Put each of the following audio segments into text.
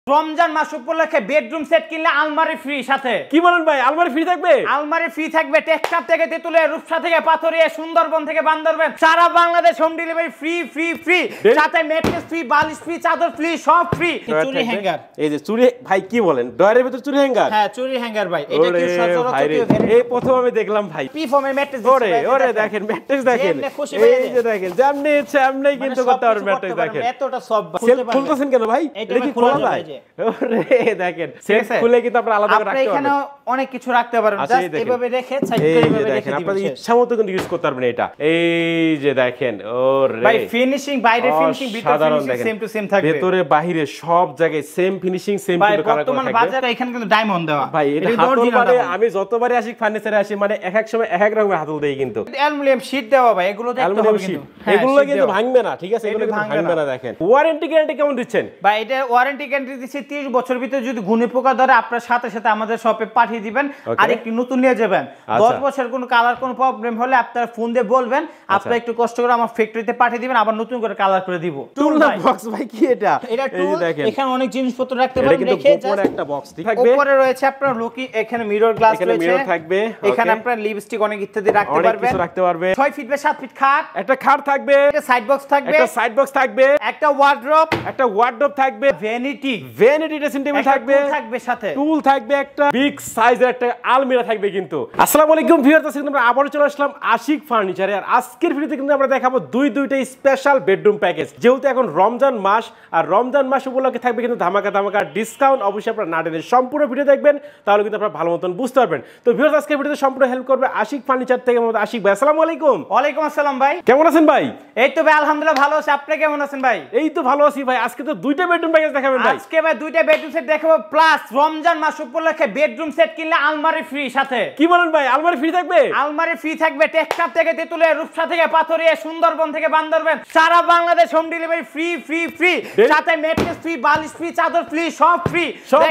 রমজান মাস উপলক্ষে bedroom set কিনলে আলমারি ফ্রি সাথে। কি বলেন ভাই, আলমারি ফ্রি থাকবে? আলমারি ফ্রি থাকবে। টেক্সটার থেকে তেতুলিয়া, রূপসা থেকে পাথরিয়া, সুন্দরবন থেকে বান্দরবান, সারা Bangladesh home delivery free free free. সাথে ম্যাট্রেস ফ্রি, বালিশ ফ্রি, চাদর ফ্রি, সব ফ্রি। চুরি হ্যাঙ্গার, এই যে চুরি ভাই কি বলেন, ডয়ারের ভিতর চুরি হ্যাঙ্গার? হ্যাঁ চুরি হ্যাঙ্গার ভাই। এটা কি সচরাচর এই প্রথম আমি দেখলাম ভাই। পি ফর্মের ম্যাট্রেস। ওরে দেখেন ম্যাট্রেস দেখেন, এই যে দেখেন যেমনি ইচ্ছে এমনি কিন্তু করতে পারবেন ম্যাট্রেস দেখেন। এতটা সব খুলতেছেন কেন ভাই? এটা কি খোলা যায়? ওরে দেখেন সেট খুলে কিন্তু আপনারা আলাদা করে রাখতে পারবেন। এখানে অনেক কিছু রাখতে পারবেন, জাস্ট এইভাবে রেখে সাইড করে এইভাবে রেখে দিবেন। আপনাদের ইচ্ছামতো কিন্তু ইউজ করতে পারবেন এটা। এই যে দেখেন, ওরে ভাই ফিনিশিং, বাইরে ফিনিশিং, ভিতরে ফিনিশিং সেম টু সেম থাকবে। ভিতরে বাইরে সব জায়গায় সেম ফিনিশিং, সেম কিন্তু কালার করা থাকবে। বাজারে এখানে কিন্তু ডায়মন্ড দেওয়া ভাই। এটা হাতল মানে আমি যতবারই আশিক ফার্নিচারে আসি মানে এক এক সময় এক এক রকমের হাতল দেই কিন্তু। অ্যালুমিনিয়াম শীট দেওয়া ভাই, এগুলো দেখতে হবে কিন্তু। এগুলো কিন্তু ভাঙবে না, ঠিক আছে? এগুলো কিন্তু ভাঙবে না। দেখেন ওয়ারেন্টি গ্যারান্টি কেমন দিচ্ছেন ভাই? এটা ওয়ারেন্টি গ্যারান্টি দিচ্ছি 30 বছর ভিতরে যদি গুণে পোকা ধরে আপনার সাথে সাথে আমাদের শপে পাঠিয়ে দিবেন আর একটু নতুন নিয়ে যাবেন। 10 বছর কোনো কালার কোনো প্রবলেম হলে আপনারা ফোন দিয়ে বলবেন, আপনারা একটু কষ্ট করে আমার ফ্যাক্টরিতে পাঠিয়ে দিবেন, আবার নতুন করে কালার করে দিব। টুল না বক্স ভাই? কি এটা? এটা টুল। এখানে অনেক জিনিসপত্র রাখতে পারবেন। এটা কিন্তু উপরে একটা বক্স থাকবে। উপরে রয়েছে আপনার লুকি, এখানে মিরর গ্লাস রয়েছে, এখানে মিরর থাকবে। এখানে আপনার লিপস্টিক অনেক ইত্যাদি রাখতে পারবেন, অনেক কিছু রাখতে পারবেন। 6 ফিট বাই 7 ফিট খাট, একটা খাট থাকবে, একটা সাইড বক্স থাকবে, একটা সাইড বক্স থাকবে, একটা ওয়ার্ড্রপ থাকবে, ভ্যানিটি ড্রেসিং টেবিল থাকবে সাথে, টুল থাকবে, একটা বিগ সাইজের একটা আলমিরা থাকবে কিন্তু। আসসালামু আলাইকুম ভিউয়ার্স, আজকে আমরা আবারো চলে আসলাম আশিক ফার্নিচারে। আর আজকের ভিডিওতে কিন্তু আমরা দেখাবো দুইটা স্পেশাল বেডরুম প্যাকেজ। যেহেতু এখন রমজান মাস, আর রমজান মাস উপলক্ষে থাকবে কিন্তু ধামাকা ডিসকাউন্ট। অবশ্যই আপনারা না টেনে সম্পূর্ণ ভিডিও দেখবেন, তাহলে কিন্তু আপনারা ভালো মতন বুঝতে পারবেন। তো ভিউয়ার্স, আজকের ভিডিওতে সম্পূর্ণ হেল্প করবে আশিক ফার্নিচার থেকে আশিক ভাই। আসসালামু আলাইকুম। ওয়ালাইকুম আসসালাম ভাই, কেমন আছেন ভাই? এই তো ভাই আলহামদুলিল্লাহ ভালো আছি। আপনি কেমন আছেন ভাই? এই তো ভালো আছি ভাই। আজকে তো দুইটা বেডরুম প্যাকেজ দেখাবেন ভাই। আজকে ভাই দুইটা বেডরুম সেট দেখাবো, প্লাস রমজান মাস উপলক্ষে বেডরুম সেট কিনলে আলমারি ফ্রি সাথে। কি বলেন ভাই, আলমারি ফ্রি থাকবে? আলমারি ফ্রি থাকবে। টেক্সটার থেকে তেতুলিয়া, রূপসা থেকে পাথরিয়া, সুন্দরবন থেকে বান্দরবান, সারা Bangladesh home delivery free free free. সাথে ম্যাট্রেস ফ্রি, বালিশ ফ্রি, চাদর ফ্রি, সব ফ্রি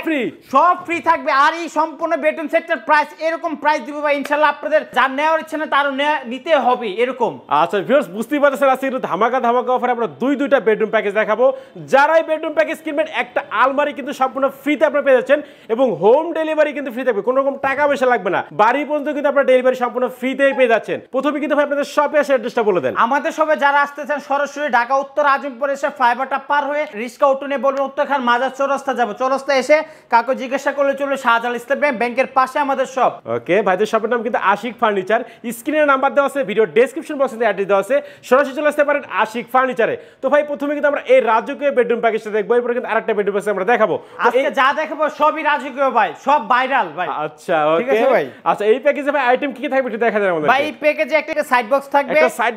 সব ফ্রি থাকবে। আর এই সম্পূর্ণ বেডরুম সেটের প্রাইস এরকম প্রাইস দিব ভাই ইনশাআল্লাহ, আপনাদের যার নেওয়ার ইচ্ছা না তারও নিতে হবে এরকম। আচ্ছা ভিউয়ার্স, বুঝতেই পারছেন আজকে একটু ধামাকা অফারে আমরা দুইটা বেডরুম প্যাকেজ দেখাবো। যারাই বেডরুম প্যাকেজ কিনবেন একটা আলমারি কিন্তু সম্পূর্ণ ফ্রিতে আপনারা পেয়ে যাচ্ছেন, এবং হোম ডেলিভারি কিন্তু ফ্রি থাকবে, কোনো রকম টাকা পয়সা লাগবে না। বাড়ি পর্যন্ত কিন্তু আপনারা ডেলিভারি সম্পূর্ণ ফ্রিতেই পেয়ে যাচ্ছেন। প্রথমে কিন্তু ভাই আপনাদের শপে এসে অ্যাড্রেসটা বলে দেন। আমাদের শপে যারা আসতে চান সরাসরি ঢাকা উত্তর আজমপুর এসে ফ্লাইওভারটা পার হয়ে রিক্সা অটো নিয়ে বলবেন উত্তরখান মাজার চৌরাস্তা যাব। চৌরাস্তা এসে কাউকে জিজ্ঞাসা করলে চলবে শাহজালাল ইসলাম ব্যাংকের পাশে আমাদের শপ। ওকে, ভাইদের শপের নাম কিন্তু আশিক ফার্নিচার। স্ক্রিনে নাম্বার দেওয়া আছে, ভিডিও ডেসক্রিপশন বক্সে অ্যাড্রেস দেওয়া আছে, সরাসরি চলে আসতে পারেন আশিক ফার্নিচারে। তো ভাই প্রথমে কিন্তু আমরা এই রাজকীয় বেডরুম প্যাকেজটা দেখবো, এরপর কিন্তু আরেকটা বেডরুম প্যাকেজ আমরা দেখাবো। আজকে যা দেখাবো সবই রাজকীয় ভাই, সব ভাইরাল ভাই। আচ্ছা ওকে ভাই। আচ্ছা এই প্যাকেজে ভাই আইটেম কি কি থাকবে একটু দেখা যায় আমাদের ভাই। এই প্যাকেজে একটা সাইড বক্স থাকবে,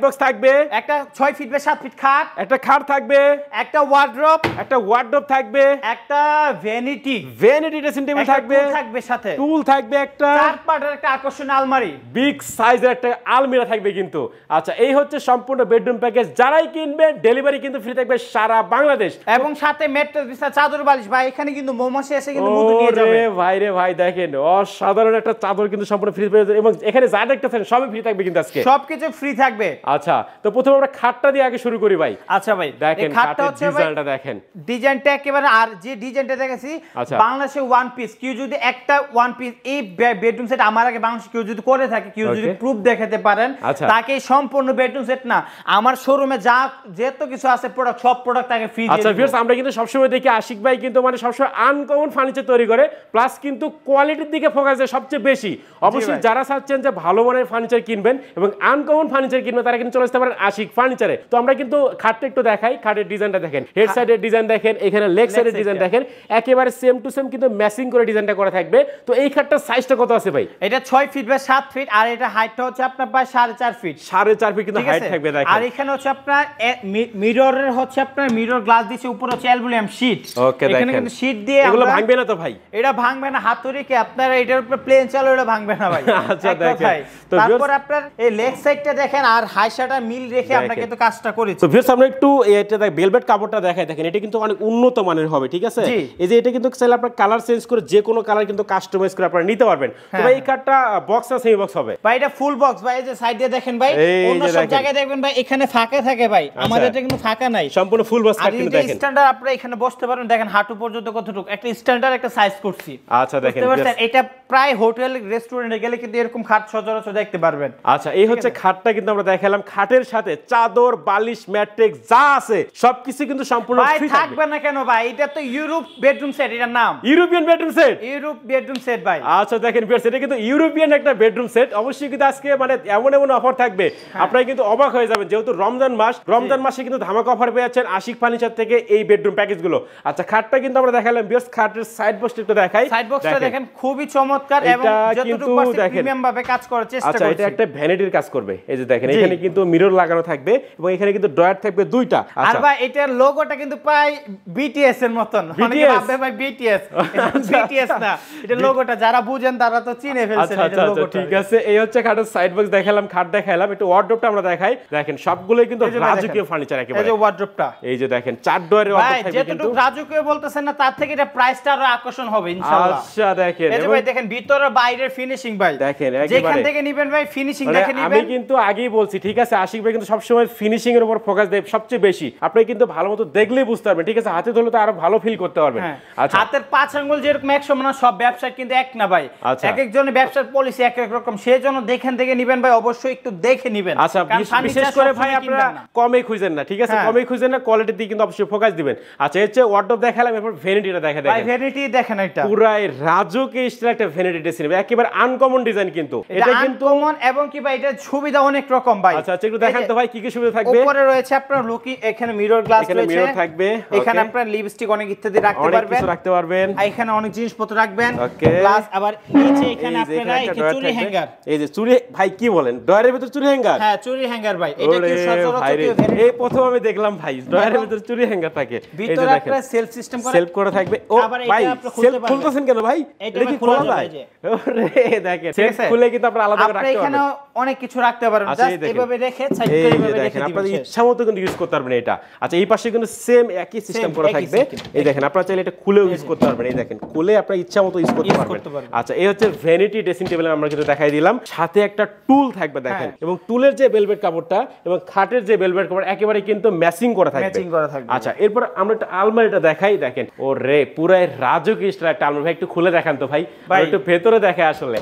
একটা 6 ফিট বাই 7 ফিট খাট, একটা খাট থাকবে, একটা ওয়ার্ড্রপ থাকবে, একটা ভ্যানিটি ড্রেসিং টেবিল থাকবে সাথে, টুল থাকবে, একটা 4 পার্টের একটা আকর্ষণীয় আলমারি, বিগ সাইজের একটা আলমিরা থাকবে কিন্তু। আচ্ছা এই হচ্ছে সম্পূর্ণ বেডরুম প্যাকেজ। যারাই কিনবে ডেলিভারি কিন্তু ফ্রি থাকবে সারা বাংলাদেশ, এবং সাথে ম্যাট্রেস বিছানা, চাদর, বালিশ। ভাই এখানে কিন্তু মৌমাছি এসে কিন্তু মধু নিয়ে যাবে। ভাই রে ভাই দেখেন অসাধারণ একটা চাদর কিন্তু সম্পূর্ণ ফ্রি পেয়ে যাবে, এবং এখানে যা দেখতেছেন সবই ফ্রি থাকবে কিন্তু আজকে, সবকিছু ফ্রি থাকবে। আচ্ছা তো প্রথমে আমরা খাটটা দিয়ে আগে শুরু করি ভাই। আচ্ছা ভাই দেখেন খাটটা হচ্ছে ডিজাইনটা দেখেন, ডিজাইনটা একেবারে, আর যে ডিজাইনটা দেখেছি বাংলাদেশে ওয়ান পিস কেউ যদি একটা ওয়ান পিস এই বেডরুম সেট আমার আগে বাংলাদেশে কেউ যদি করে থাকে, কেউ যদি প্রুফ দেখাতে পারেন তাকে সম্পূর্ণ বেডরুম সেট না আমার শোরুমে যা যত কিছু আছে প্রোডাক্ট সব প্রোডাক্ট তাকে ফ্রি দিয়ে। আচ্ছা ভিউয়ার্স, আমরা কিন্তু সবসময় দেখি আশিক ভাই কিন্তু মানে সবসময় আনকমন ফার্নিচার তৈরি করে, প্লাস কিন্তু কোয়ালিটির দিকে ফোকাস দেয় সবচেয়ে বেশি। অবশ্যই যারা চাচ্ছেন যে ভালো মানের ফার্নিচার কিনবেন এবং আনকমন ফার্নিচার কিনবেন তারা কিন্তু চলে আসতে পারেন আশিক ফার্নিচারে। তো আমরা কিন্তু খাটটা একটু দেখাই, খাটের ডিজাইনটা দেখেন, হেড সাইডের ডিজাইন দেখেন, এখানে লেগ সাইডের ডিজাইন দেখেন, একেবারে সেম টু সেম কিন্তু ম্যাচিং করে ডিজাইনটা করা থাকবে। তো এই খাটটার সাইজটা কত আছে ভাই? এটা 6 ফিট বাই 7 ফিট, আর এটা হাইটটা হচ্ছে আপনার প্রায় 4.5 ফিট। 4.5 ফিট কিন্তু হাইট থাকবে দেখেন। আর এখানে হচ্ছে আপনার মিররের হচ্ছে আপনার মিরর গ্লাস দিয়েছে, উপরে হচ্ছে অ্যালুমিনিয়াম শীট। ওকে দেখেন, এখানে কিন্তু শীট দিয়ে এগুলো ভাঙবে না তো ভাই? এটা ভাঙবে না, হাতুড়ি কি আপনার এটার উপরে প্লেন চালো, এটা ভাঙবে না ভাই। আচ্ছা দেখেন, তো তারপর আপনার এই লেগ সাইডটা দেখেন, আর হাইসাটা মিল রেখে আমরা কিন্তু কাজটা করেছি। তো ভিউয়ার্স আমরা একটু এটা ভেলভেট কাপড়টা দেখাই, দেখেন এটা কিন্তু অনেক উন্নত মানের হবে, ঠিক আছে? এই যে এটা কিন্তু চাইলে আপনারা কালার চেঞ্জ করে যে কোনো কালার কিন্তু কাস্টমাইজ করে আপনারা নিতে পারবেন। তো ভাই এই কাটটা বক্স না সেমি বক্স হবে? ভাই এটা ফুল বক্স ভাই। এই যে সাইড দিয়ে দেখেন ভাই, অন্য সব জায়গায় দেখবেন ভাই এখানে ফাঁকা থাকে ভাই, আমাদের এটা কিন্তু ফাঁকা নাই, সম্পূর্ণ ফুল বক্স কাট কিন্তু দেখেন। স্ট্যান্ডার্ড আপনারা এখানে বসতে পারেন। দেখেন দেখেন হাঁটু পর্যন্ত কতটুকু একটা স্ট্যান্ডার্ড একটা সাইজ করছি। আচ্ছা দেখেন এটা প্রায় হোটেল রেস্টুরেন্টে গেলে কিন্তু এরকম খাট সচরাচর দেখতে পারবেন। আচ্ছা এই হচ্ছে খাটটা কিন্তু আমরা দেখালাম, খাটের সাথে চাদর বালিশ ম্যাট্রিক্স যা আছে সবকিছু কিন্তু সম্পূর্ণ ফ্রি থাকবে না কেন ভাই? এটা তো ইউরোপ বেডরুম সেট, এটার নাম European bedroom set. Europe bedroom set ভাই। আচ্ছা দেখেন ভিউয়ার্স, এটা কিন্তু ইউরোপিয়ান একটা বেডরুম সেট। অবশ্যই কিন্তু আজকে মানে এমন অফার থাকবে আপনারা কিন্তু অবাক হয়ে যাবেন, যেহেতু রমজান মাসে কিন্তু ধামাকা অফার পেয়ে যাচ্ছেন আশিক ফার্নিচার থেকে এই বেডরুম প্যাকেজ গুলো। আচ্ছা খাটটা কিন্তু আমরা দেখালাম ভিউয়ার্স, খাটের সাইড বক্সটা একটু দেখাই। সাইড বক্সটা দেখেন খুবই চমৎকার এবং যতটুকু পারছে প্রিমিয়াম ভাবে কাজ করার চেষ্টা করছে। আচ্ছা এটা একটা ভ্যানিটির কাজ করবে, এই যে দেখেন এখানে কিন্তু মিরর লাগানো থাকবে এবং এখানে কিন্তু ড্রয়ার থাকবে দুইটা। আর ভাই এটার লোগোটা কিন্তু প্রায় বিটিএস এর মতন, অনেকে ভাবে ভাই বিটিএস, এটা বিটিএস না, এটা লোগোটা যারা বুঝেন তারা তো চিনে ফেলছেন এটা লোগোটা। ঠিক আছে, এই হচ্ছে খাটের সাইড বক্স দেখালাম, খাট দেখালাম, একটু ওয়ার্ডরোবটা আমরা দেখাই। দেখেন সবগুলোই কিন্তু রাজকীয় ফার্নিচার একেবারে। এই যে ওয়ার্ডরোবটা, এই যে দেখেন 4 ডয়ারের ওয়ার্ডরোব থাকবে কিন্তু। যেটুকু রাজকীয় বলতেছেন না তার থেকে এটা প্রাইসটা আরো আকর্ষণ হবে ইনশাআল্লাহ। আচ্ছা দেখেন, এই যে ভাই দেখেন ভিতরে বাইরের ফিনিশিং ভাই দেখেন যেখান থেকে নেবেন ভাই ফিনিশিং দেখে নেবেন। আমি কিন্তু আগেই বলছি ঠিক আছে, আশিক ভাই কিন্তু সবসময় ফিনিশিং এর উপর ফোকাস দেয় সবচেয়ে বেশি। আপনি কিন্তু ভালোমতো দেখলেই বুঝতে পারবেন, ঠিক আছে, হাতে ধরলে তো আরো ভালো ফিল করতে পারবেন। আচ্ছা হাতের 5 আঙ্গুল যেরকম এক সমান সব ব্যবসায় কিন্তু এক না ভাই, এক একজনের ব্যবসার পলিসি এক এক রকম, সেজন্য দেখেন থেকে নেবেন ভাই, অবশ্যই একটু দেখে নেবেন। আচ্ছা বিশেষ করে ভাই আপনারা কমে খুঁজেন না, ঠিক আছে, কমে খুঁজেন না, কোয়ালিটির দিকে কিন্তু অবশ্যই ফোকাস দিবেন। আচ্ছা এই হচ্ছে ওয়ার্ডরোব দেখালাম, এরপর ভ্যানিটিটা দেখা দেখেন। ভাই ভ্যানিটি দেখেন, এটা পুরাই রাজকীয় স্টাইল একটা ভ্যানিটি ড্রেসিং, একেবারে আনকমন ডিজাইন কিন্তু এটা কিন্তু আনকমন এবং কি ভাই এটা সুবিধা অনেক রকম ভাই। আচ্ছা একটু দেখান তো ভাই কি কি সুবিধা থাকবে। উপরে রয়েছে আপনার লুকি, এখানে মিরর গ্লাস রয়েছে, এখানে মিরর থাকবে, এখানে আপনার লিপস্টিক অনেক ইত্যাদি রাখতে পারবেন, অনেক কিছু রাখতে পারবেন, এখানে অনেক জিনিসপত্র রাখবেন। প্লাস আবার নিচে এখানে আপনারা এই চুড়ি হ্যাঙ্গার, এই যে চুড়ি ভাই কি বলেন ডয়ারের ভিতর চুড়ি হ্যাঙ্গার? হ্যাঁ চুড়ি হ্যাঙ্গার ভাই, এটা কি সচরাচর এই প্রথম আমি দেখলাম ভাই ডয়ারের ভিতর চুড়ি হ্যাঙ্গার থাকে। ভিতরে একটা সেলফ সিস্টেম করা, সেলফ করা থাকবে। ও ভাই সেলফ খুলতেছেন কেন ভাই? এটা কি খোলা যায়? ওরে দেখেন সেলফ খুলে কিন্তু আপনারা আলাদা করে রাখতে পারবেন, এখানে অনেক কিছু রাখতে পারবেন, জাস্ট এভাবে রেখে সাইড করে এভাবে রেখে দিবেন, আপনাদের ইচ্ছামতো কিন্তু ইউজ করতে পারবেন এটা। আচ্ছা এই পাশে কিন্তু সেম একই সিস্টেম করা থাকবে, এই দেখেন আপনারা চাইলে এটা খুলেও ইউজ করতে পারবেন, এই দেখেন খুলে আপনারা ইচ্ছামতো ইউজ করতে পারবেন। আচ্ছা এই হচ্ছে ভ্যানিটি ড্রেসিং টেবিল আমরা কিন্তু দেখাই দিলাম, সাথে একটা টুল থাকবে দেখেন, এবং টুলের যে ভেলভেট কাপড়টা এবং খাটের যে ভেলভেট কাপড় একেবারে কিন্তু ম্যাচিং করা থাকবে। আচ্ছা এরপর আমরা একটা আলমারিটা দেখাই, দেখেন ওরে পুরাই রাজকীয় স্টাইল একটা আলমারি। ভাই একটু খুলে দেখান তো ভাই, একটু ভেতরে দেখে আসলে,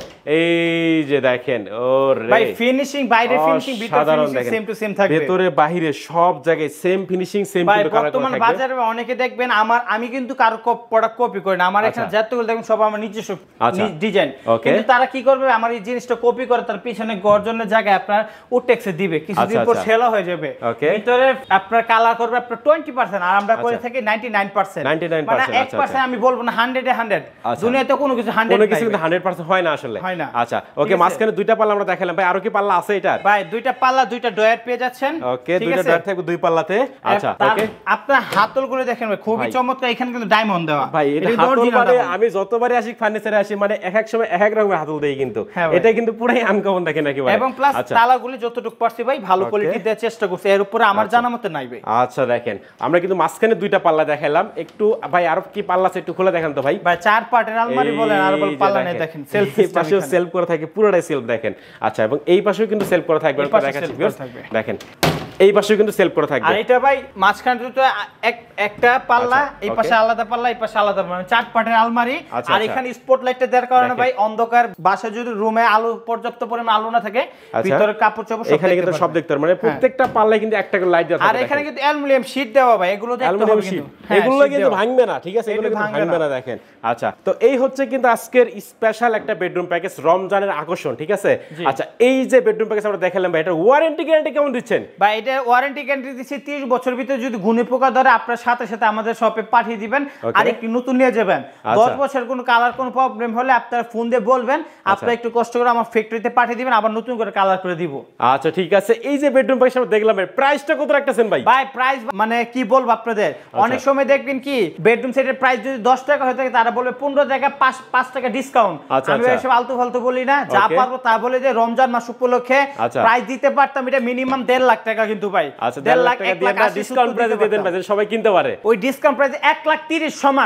এই যে দেখেন ওরে ভাই ফিনিশিং, বাইরে ফিনিশিং ভিতরে ফিনিশিং সেম টু সেম থাকবে, ভেতরে বাইরে সব জায়গায় সেম ফিনিশিং সেম কিন্তু কালার করা থাকবে। বর্তমান বাজারে অনেকে দেখবেন আমি কিন্তু কারো প্রোডাক্ট কপি করি না, আমার এখানে যতগুলো দেখুন সব আমার নিজস্ব ডিজাইন, কিন্তু তারা কি করবে আমার এই জিনিসটা কপি করে তার পিছনে গর্জনের জায়গায় আপনার উটেক্সে দিবে, কিছুদিন পর সেল হয়ে যাবে, ভিতরে আপনার কালার করবে আপনার 20% আর আমরা করে থাকি 99%, মানে 1% আমি বলবো না 100 এ 100, দুনিয়াতে কোনো কিছু 100 কোনো কিছু কিন্তু 100% হয় না আসলে, হয় না। আচ্ছা ওকে মাঝখানে দুইটা পাল্লা আমরা দেখালাম, ভাই আরো কি পাল্লা আছে এটা? ভাই দুইটা পাল্লা, দুইটা ডয়ার পেয়ে যাচ্ছেন। ওকে দুইটা ডয়ার থাকবে দুই পাল্লাতে। আচ্ছা ওকে আপনার হাতলগুলো দেখেন ভাই খুবই চমৎকার, এখানে কিন্তু ডায়মন্ড দেওয়া। ভাই এটা হাতল মানে আমি যতবারই আশিক ফার্নিচারে আসি মানে এক এক সময় এক এক রকমের হাতল দেই, কিন্তু এটা কিন্তু পুরাই আনকমন দেখেন নাকি ভাই। এবং প্লাস তালাগুলি যতটুকু পারছি ভাই ভালো কোয়ালিটি দেওয়ার চেষ্টা করছি, এর উপরে আমার জানা মতে নাই ভাই। আচ্ছা দেখেন আমরা কিন্তু মাঝখানে দুইটা পাল্লা দেখাইলাম, একটু ভাই আরো কি পাল্লা আছে একটু খুলে দেখান তো ভাই। ভাই 4 পার্টের আলমারি বলেন আর বল পাল্লা নেই, দেখেন সেলফ পাশেও সেলফ করা থাকে, পুরোটাই সেলফ দেখেন। আচ্ছা এবং এই পাশেও কিন্তু সেলফ করা থাকবে, দেখেন এই পাশেও কিন্তু সেলফ করা থাকবে। আর এটা ভাই মাঝখানে তো একটা পাল্লা, এই পাশে আলাদা পাল্লা, এই পাশে আলাদা, মানে 4 পার্টের আলমারি। আর এখানে স্পটলাইটটা দেওয়ার কারণে ভাই অন্ধকার বাসা যদি রুমে আলো পর্যাপ্ত পরিমাণ আলো না থাকে, ভিতরে কাপড় চোপড় সব এখানে কিন্তু সব দেখতে পারবেন, মানে প্রত্যেকটা পাল্লায় কিন্তু একটা করে লাইট দেওয়া থাকে। আর এখানে কিন্তু অ্যালুমিনিয়াম শীট দেওয়া ভাই, এগুলো দেখতে হবে কিন্তু, এগুলো কিন্তু ভাঙবে না, ঠিক আছে, এগুলো কিন্তু ভাঙবে না দেখেন। আচ্ছা তো এই হচ্ছে কিন্তু আজকের স্পেশাল একটা বেডরুম প্যাকেজ, রমজানের আকর্ষণ, ঠিক আছে। আচ্ছা এই যে বেডরুম প্যাকেজ আমরা দেখালাম ভাই, এটা ওয়ারেন্টি গ্যারান্টি কেমন দিচ্ছেন ভাই? এটা ওয়ারেন্টি গ্যারান্টি দিচ্ছি 30 বছর ভিতরে যদি ঘুনে পোকা ধরে আপনার সাথে সাথে আমাদের শপে পাঠিয়ে দিবেন, আর একটু নতুন নিয়ে যাবেন। 10 বছর কোনো কালার কোনো প্রবলেম হলে আপনারা ফোন দিয়ে বলবেন, আপনারা একটু কষ্ট করে আমার ফ্যাক্টরিতে পাঠিয়ে দিবেন, আবার নতুন করে কালার করে দিব। আচ্ছা ঠিক আছে, এই যে বেডরুম প্যাকেজ আমরা দেখলাম ভাই, প্রাইসটা কত রাখতেছেন ভাই? ভাই প্রাইস মানে কি বলবো আপনাদের, অনেক সময় দেখবেন কি বেডরুম সেটের প্রাইস যদি 10 টাকা হয়ে থাকে তারা বলবে 15 টাকা 5 টাকা ডিসকাউন্ট। আমি এসব আলতু ফালতু বলি না, যা পারবো তা বলে যে রমজান মাস উপলক্ষে প্রাইস দিতে পারতাম, এটা মিনিমাম 1.5 লাখ টাকা কিন্তু কিন্তু ভাই। আচ্ছা 1.5 লাখ টাকা দিয়ে আমরা ডিসকাউন্ট প্রাইসে দিয়ে দেন ভাই, সবাই কিনতে পারে। ওই ডিসকাউন্ট প্রাইসে 1,30,000 সমান।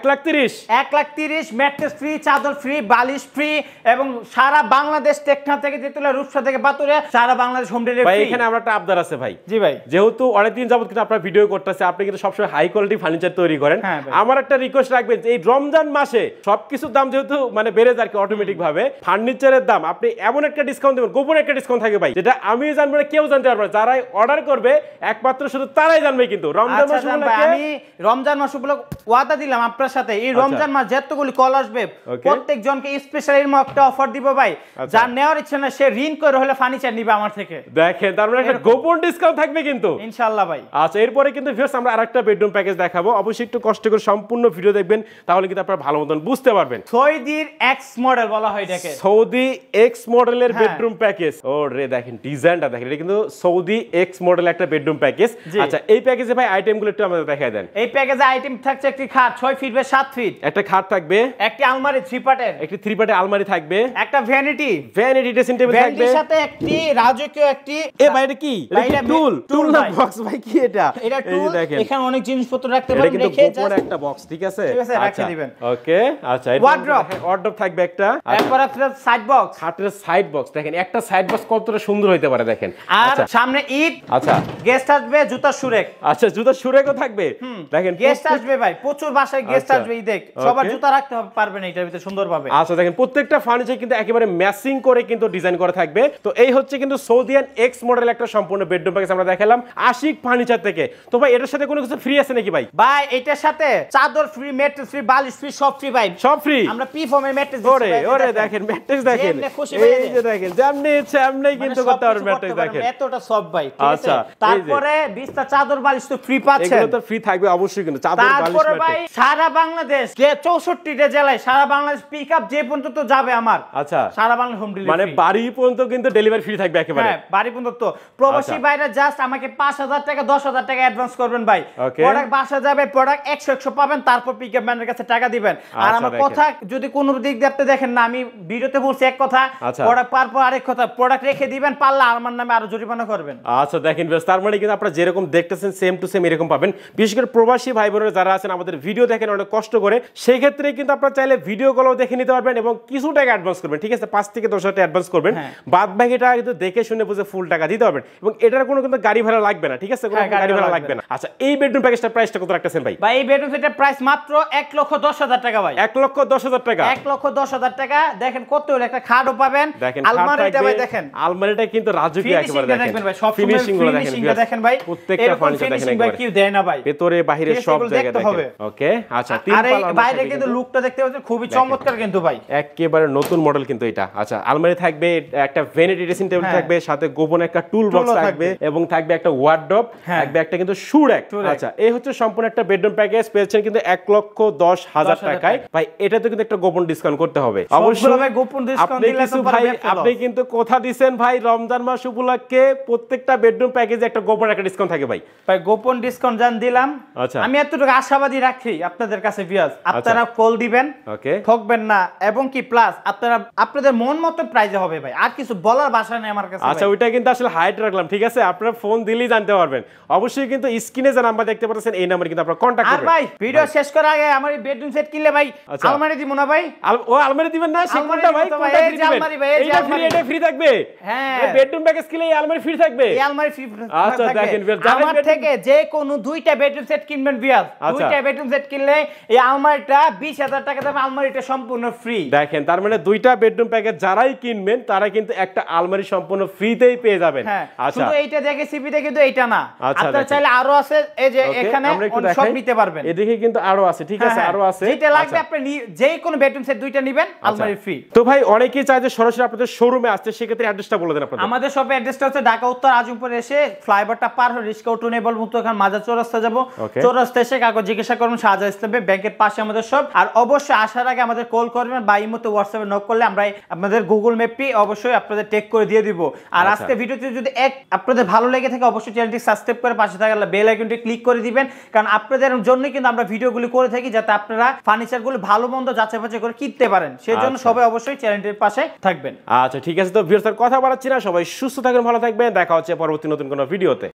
1,30,000 ম্যাট্রেস ফ্রি, চাদর ফ্রি, বালিশ ফ্রি এবং সারা বাংলাদেশ টেকনা থেকে তেতুলিয়া, রূপসা থেকে পাথুরিয়া সারা বাংলাদেশ হোম ডেলিভারি ভাই। ফ্রি। এখানে আমরা একটা আবদার আছে ভাই। জি ভাই। যেহেতু অনেকদিন যাবত কিন্তু আপনারা ভিডিও করতেছে, আপনি কিন্তু সবসময় হাই কোয়ালিটি ফার্নিচার তৈরি করেন। আমার একটা রিকোয়েস্ট রাখবেন যে এই রমজান মাসে সবকিছুর দাম যেহেতু মানে বেড়ে যায় কি অটোমেটিক ভাবে, ফার্নিচারের দাম আপনি এমন একটা ডিসকাউন্ট দেবেন, গোপন একটা ডিসকাউন্ট থাকবে ভাই, যেটা আমি জানবো না, কেউ জানতে পারবে না। যারাই অর্ডার করবে একমাত্র শুধু তারাই জানবে। কিন্তু রমজান মাস উপলক্ষে আমি রমজান মাস উপলক্ষে ওয়াদা দিলাম আপনার সাথে, এই রমজান মাস যতগুলি কল আসবে প্রত্যেক জনকে স্পেশাল এর একটা অফার দিব ভাই। যার নেওয়ার ইচ্ছা না সে ঋণ করে হলে ফার্নিচার নিবে আমার থেকে। দেখেন তার মানে একটা গোপন ডিসকাউন্ট থাকবে কিন্তু ইনশাআল্লাহ ভাই। আচ্ছা এরপরে কিন্তু ভিউয়ার্স আমরা আরেকটা বেডরুম প্যাকেজ দেখাবো, অবশ্যই একটু কষ্ট করে সম্পূর্ণ ভিডিও দেখবেন, তাহলে কিন্তু আপনারা ভালো মতন বুঝতে পারবেন। সৌদির এক্স মডেল বলা হয় এটাকে, সৌদি এক্স মডেলের বেডরুম প্যাকেজ। ও রে দেখেন ডিজাইনটা দেখেন, এটা কিন্তু সৌদি এক্স মডেল একটা বেডরুম প্যাকেজ। আচ্ছা এই প্যাকেজে ভাই আইটেমগুলো একটু আমাদের দেখায় দেন। এই প্যাকেজে আইটেম থাকছে একটি খাট 6 ফিট বাই 7 ফিট, একটা খাট থাকবে, একটি আলমারি 3 পার্টের, একটি 3 পার্টের আলমারি থাকবে, একটা ভ্যানিটি ড্রেসিং টেবিল থাকবে, এর সাথে একটি রাজকীয় একটি এ ভাই এটা কি? এটা কি টুল না বক্স ভাই? কি এটা? এটা টুল, এখানে অনেক জিনিসপত্র রাখতে পারবেন, পারবেন, এটা কিন্তু রেখে গোপন একটা বক্স, ঠিক আছে? রেখে দিবেন। ওকে আচ্ছা এটা ওয়ার্ডরোব থাকবে একটা, এরপর একটা সাইড বক্স, খাটের সাইড বক্স। দেখেন একটা সাইড বক্স কতটা সুন্দর হইতে পারে দেখেন। আর সামনে ঈদ, আচ্ছা গেস্ট আসবে, জুতা সুরেক, আচ্ছা জুতা সুরেকও থাকবে। দেখেন গেস্ট আসবে ভাই, প্রচুর বাসায় গেস্ট আসবে, ঈদে সবার জুতা রাখতে পারবেন এটার ভিতরে সুন্দরভাবে। আচ্ছা দেখেন প্রত্যেকটা ফার্নিচার কিন্তু একেবারে ম্যাচিং করে কিন্তু ডিজাইন করা থাকবে। তো এই হচ্ছে কিন্তু সৌদিয়ান এক্স মডেল একটা সম্পূর্ণ বেডরুম প্যাকেজ আমরা দেখালাম আশিক ফার্নিচার থেকে। তো ভাই এটার সাথে কোনো কিছু ফ্রি আছে নাকি ভাই? ভাই এটার সাথে চাদর ফ্রি, ম্যাট্রেস ফ্রি, বালিশ ফ্রি, সব ফ্রি ভাই, সব ফ্রি। আমরা পি ফর্মের ম্যাট্রেস দিচ্ছি ভাই। ওরে দেখেন ম্যাট্রেস দেখেন, এই যে দেখেন যেমনি ইচ্ছে এমনি কিন্তু করতে পারবেন ম্যাট্রেস দেখেন, এতটা সব ভাই, ঠিক আছে? তারপরে 20টা চাদর বালিশ তো ফ্রি পাচ্ছেন, এগুলো তো ফ্রি থাকবে অবশ্যই কিন্তু চাদর বালিশ। তারপরে ভাই সারা বাংলাদেশ যে 64টা জেলায় সারা বাংলাদেশ পিকআপ যে পর্যন্ত তো যাবে আমার, আচ্ছা সারা বাংলা হোম ডেলিভারি, মানে বাড়ি পর্যন্ত কিন্তু ডেলিভারি ফ্রি থাকবে একেবারে। হ্যাঁ বাড়ি পর্যন্ত। তো প্রবাসী ভাইরা জাস্ট আমাকে 5,000 টাকা 10,000 টাকা অ্যাডভান্স করবেন ভাই, প্রোডাক্ট বাসা যাবে, প্রোডাক্ট 100 পাবেন, তারপর পিকআপ ম্যানের কাছে টাকা দিবেন। আর আমার কথা যদি কোনো দিক দিয়ে আপনি দেখেন না, আমি ভিডিওতে বলছি এক কথা, প্রোডাক্ট পাওয়ার পর আরেক কথা, প্রোডাক্ট রেখে দিবেন, পারলে আমার নামে আরো জরিমানা করবেন। আচ্ছা দেখেন বেশ, তার মানে কিন্তু আপনারা যেরকম দেখতেছেন সেম টু সেম এরকম পাবেন। বিশেষ করে প্রবাসী ভাই বোনেরা যারা আছেন আমাদের ভিডিও দেখেন অনেক কষ্ট করে, সেই ক্ষেত্রে কিন্তু আপনারা চাইলে ভিডিও কলও দেখে নিতে পারবেন এবং কিছু টাকা অ্যাডভান্স করবেন, ঠিক আছে? 5 থেকে 10,000 টাকা অ্যাডভান্স করবেন, বাদ বাকি টাকা কিন্তু দেখে শুনে বুঝে ফুল টাকা দিতে পারবেন এবং এটার কোনো কিন্তু গাড়ি ভাড়া লাগবে না, ঠিক আছে? কোনো গাড়ি ভাড়া লাগবে না। আচ্ছা এই বেডরুম প্যাকেজটার প্রাইসটা কত রাখতেছেন ভাই? ভাই এই বেডরুম সেটের প্রাইস মাত্র 1,10,000 টাকা ভাই, 1,10,000 টাকা। 1,10,000 টাকা। দেখেন কত হলো, একটা খাটও পাবেন, আলমারিটা ভাই দেখেন, আলমারিটা কিন্তু রাজকীয় একেবারে দেখেন ভাই, সব ফিনিশিং গুলো দেখেন ভাই, প্রত্যেকটা ফার্নিচার দেখেন ভাই, কি দেয় না ভাই, ভিতরে বাইরে সব জায়গায় দেখেন। ওকে আচ্ছা তিন পাল্লা, আর বাইরে কিন্তু লুকটা দেখতে পাচ্ছেন খুবই চমৎকার কিন্তু ভাই, একেবারে নতুন মডেল কিন্তু এটা। আচ্ছা আলমারি থাকবে, একটা ভ্যানিটি ড্রেসিং টেবিল থাকবে, সাথে গোপন একটা টুল বক্স থাকবে এবং থাকবে একটা ওয়ার্ডরোব, থাকবে একটা কিন্তু শু র‍্যাক। আচ্ছা এই হচ্ছে সম্পূর্ণ একটা বেডরুম প্যাকেজ, পেয়েছেন কিন্তু 1,10,000 টাকায়। ভাই এটাতে কিন্তু একটা গোপন ডিসকাউন্ট করতে হবে অবশ্যই ভাই, গোপন ডিসকাউন্ট দিলে তো ভাই আপনি কিন্তু কথা দিবেন ভাই রমজান মাস উপলক্ষে প্রত্যেকটা বেডরুম প্যাকেজে একটা গোপন একটা ডিসকাউন্ট থাকে ভাই। ভাই গোপন ডিসকাউন্ট জান দিলাম, আমি এতটুকু আশাবাদী রাখি আপনাদের কাছে ভিউয়ার্স, আপনারা কল দিবেন, ঠকবেন না এবং কি প্লাস আপনারা আপনাদের মন মতো প্রাইজে হবে ভাই, আর কিছু বলার ভাষা নেই আমার কাছে। আচ্ছা ওইটা কিন্তু আসলে হাইট রাখলাম, ঠিক আছে? আপনারা ফোন দিলেই জানতে পারবেন। অবশ্যই কিন্তু স্ক্রিনে যে নাম্বার দেখতে পাচ্ছেন এই নাম্বারে কিন্তু আপনারা কন্টাক্ট করবেন। আর ভাই ভিডিও শেষ করার আগে আমার এই বেডরুম সেট কিনলে ভাই আলমারি দিব না ভাই? ও আলমারি দিবেন না? সে কোনটা ভাই? কোনটা ফ্রি দিবেন? এইটা ফ্রি, এটা ফ্রি থাকবে। হ্যাঁ বেডরুম প্যাকেজ কিনলে এই আলমারি ফ্রি থাকবে, এই আলমারি ফ্রি। আচ্ছা দেখেন আমার থেকে যে কোনো দুইটা বেডরুম সেট কিনবেন ভিউয়ার্স, দুইটা বেডরুম সেট কিনলে এই আলমারিটা 20,000 টাকা দামে, আলমারিটা সম্পূর্ণ ফ্রি। দেখেন তার মানে দুইটা বেডরুম প্যাকেজ যারাই কিনবেন তারা কিন্তু একটা আলমারি সম্পূর্ণ ফ্রিতেই পেয়ে যাবেন। আচ্ছা শুধু এইটা দেখে সিপিতে কিন্তু এইটা না, আপনারা চাইলে আরো আছে, এই যে এখানে সব নিতে পারবেন, এদিকে কিন্তু আরো আছে, ঠিক আছে? আরো আছে, যেটা লাগবে আপনি যে কোনো বেডরুম সেট দুইটা নেবেন, আলমারি ফ্রি। তো ভাই অনেকেই চায় যে সরাসরি আপনাদের শোরুমে আসতে, সেক্ষেত্রে অ্যাড্রেসটা বলে দেন আপনাদের। আমাদের শপের অ্যাড্রেসটা হচ্ছে ঢাকা উত্তর আজমপুরে এসে ফ্লাইওভারটা পার হয়ে রিস্কা অটোনেবল মুক্ত এখানে মাজার চৌরাস্তা যাব, চৌরাস্তা এসে কাগজ জিজ্ঞাসা করুন, শাহজাহান ইসলামী ব্যাংকের পাশে আমাদের শপ। আর অবশ্যই আসার আগে আমাদের কল করবেন বা ইমোতে হোয়াটসঅ্যাপে নক করলে আমরা আপনাদের গুগল ম্যাপটি অবশ্যই আপনাদের টেক করে দিয়ে দিব। আর আজকে ভিডিওতে যদি আপনাদের ভালো লেগে থাকে অবশ্যই চ্যানেলটি সাবস্ক্রাইব করে পাশে থাকা বেল আইকনটি ক্লিক করে দিবেন, কারণ আপনাদের জন্যই কিন্তু আমরা ভিডিওগুলি করে থাকি, যাতে আপনারা ফার্নিচারগুলো ভালো মন্দ যাচাই বাছাই করে কিনতে পারেন। সেই জন্য সবাই অবশ্যই চ্যানেলটির পাশে থাকবেন। আচ্ছা ঠিক আছে, তো ভিউয়ার্স কথা বাড়াচ্ছি না, সবাই সুস্থ থাকবেন, ভালো থাকবেন, দেখা হচ্ছে পরবর্তী নতুন কোনো ভিডিওতে।